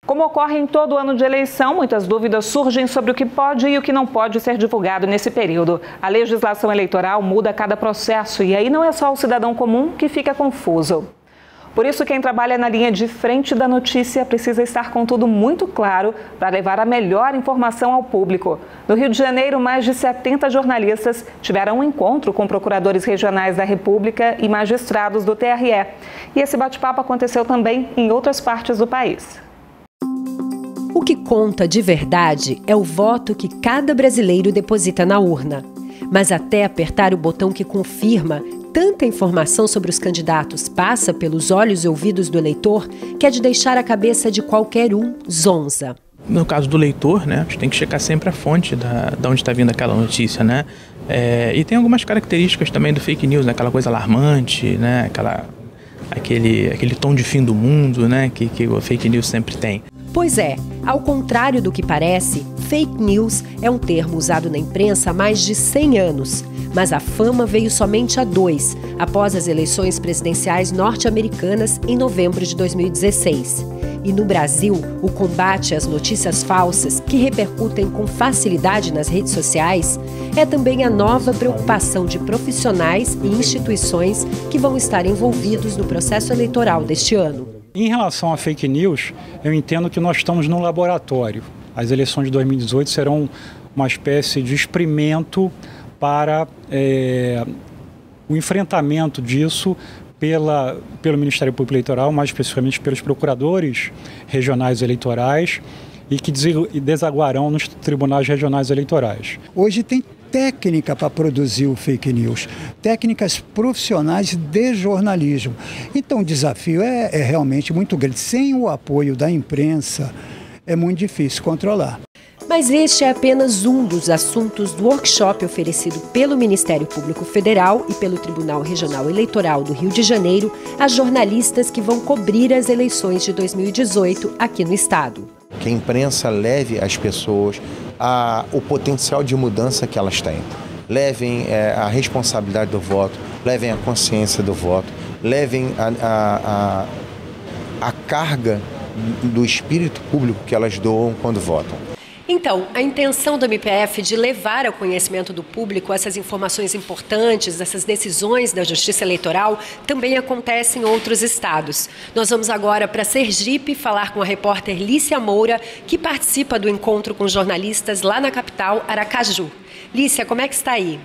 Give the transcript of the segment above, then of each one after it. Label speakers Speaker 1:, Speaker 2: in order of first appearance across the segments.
Speaker 1: Como ocorre em todo ano de eleição, muitas dúvidas surgem sobre o que pode e o que não pode ser divulgado nesse período. A legislação eleitoral muda a cada processo e aí não é só o cidadão comum que fica confuso. Por isso, quem trabalha na linha de frente da notícia precisa estar com tudo muito claro para levar a melhor informação ao público. No Rio de Janeiro, mais de 70 jornalistas tiveram um encontro com procuradores regionais da República e magistrados do TRE. E esse bate-papo aconteceu também em outras partes do país.
Speaker 2: O que conta de verdade é o voto que cada brasileiro deposita na urna. Mas até apertar o botão que confirma, tanta informação sobre os candidatos passa pelos olhos e ouvidos do eleitor que é de deixar a cabeça de qualquer um zonza.
Speaker 3: No caso do leitor, né, a gente tem que checar sempre a fonte da onde está vindo aquela notícia, né? E tem algumas características também do fake news, né? Aquela coisa alarmante, né? Aquele tom de fim do mundo, né? Que o fake news sempre tem.
Speaker 2: Pois é, ao contrário do que parece, fake news é um termo usado na imprensa há mais de 100 anos. Mas a fama veio somente há 2, após as eleições presidenciais norte-americanas em novembro de 2016. E no Brasil, o combate às notícias falsas, que repercutem com facilidade nas redes sociais, é também a nova preocupação de profissionais e instituições que vão estar envolvidos no processo eleitoral deste ano.
Speaker 4: Em relação a fake news, eu entendo que nós estamos num laboratório. As eleições de 2018 serão uma espécie de experimento para o enfrentamento disso pelo Ministério Público Eleitoral, mais especificamente pelos procuradores regionais eleitorais e que desaguarão nos tribunais regionais eleitorais.
Speaker 5: Hoje tem técnica para produzir o fake news, técnicas profissionais de jornalismo. Então o desafio é realmente muito grande. Sem o apoio da imprensa é muito difícil controlar.
Speaker 2: Mas este é apenas um dos assuntos do workshop oferecido pelo Ministério Público Federal e pelo Tribunal Regional Eleitoral do Rio de Janeiro a jornalistas que vão cobrir as eleições de 2018 aqui no estado.
Speaker 6: Que a imprensa leve às pessoas o potencial de mudança que elas têm. Levem a responsabilidade do voto, levem a consciência do voto, levem a carga do espírito público que elas doam quando votam.
Speaker 2: Então, a intenção do MPF de levar ao conhecimento do público essas informações importantes, essas decisões da Justiça Eleitoral, também acontece em outros estados. Nós vamos agora para Sergipe falar com a repórter Lícia Moura, que participa do encontro com jornalistas lá na capital, Aracaju. Lícia, como é que está aí?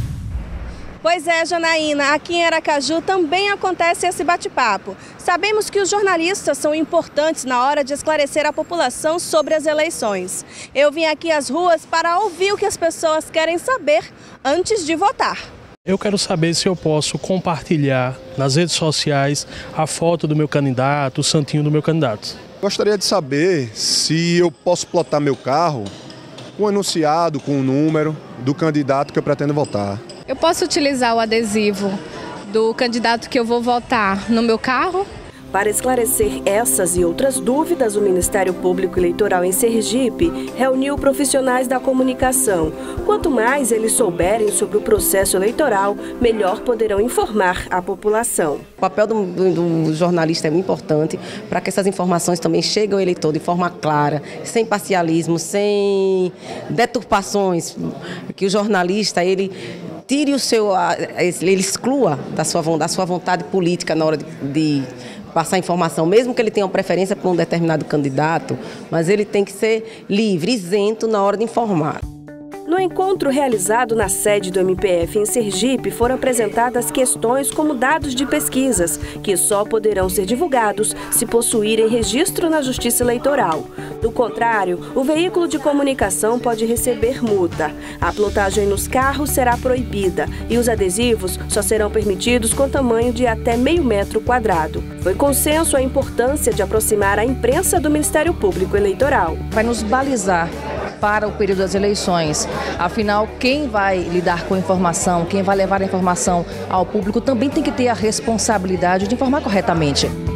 Speaker 7: Pois é, Janaína, aqui em Aracaju também acontece esse bate-papo. Sabemos que os jornalistas são importantes na hora de esclarecer a população sobre as eleições. Eu vim aqui às ruas para ouvir o que as pessoas querem saber antes de votar.
Speaker 8: Eu quero saber se eu posso compartilhar nas redes sociais a foto do meu candidato, o santinho do meu candidato.
Speaker 9: Gostaria de saber se eu posso plotar meu carro com o enunciado, com o número do candidato que eu pretendo votar.
Speaker 10: Eu posso utilizar o adesivo do candidato que eu vou votar no meu carro?
Speaker 7: Para esclarecer essas e outras dúvidas, o Ministério Público Eleitoral em Sergipe reuniu profissionais da comunicação. Quanto mais eles souberem sobre o processo eleitoral, melhor poderão informar a população.
Speaker 11: O papel do jornalista é muito importante para que essas informações também cheguem ao eleitor de forma clara, sem parcialismo, sem deturpações, que o jornalista ele tire ele exclua da sua vontade política na hora de passar informação, mesmo que ele tenha uma preferência por um determinado candidato, mas ele tem que ser livre, isento na hora de informar.
Speaker 7: No encontro realizado na sede do MPF em Sergipe, foram apresentadas questões como dados de pesquisas, que só poderão ser divulgados se possuírem registro na Justiça Eleitoral. Do contrário, o veículo de comunicação pode receber multa. A plotagem nos carros será proibida e os adesivos só serão permitidos com tamanho de até meio metro quadrado. Foi consenso a importância de aproximar a imprensa do Ministério Público Eleitoral.
Speaker 12: Vai nos balizar para o período das eleições. Afinal, quem vai lidar com a informação, quem vai levar a informação ao público também tem que ter a responsabilidade de informar corretamente.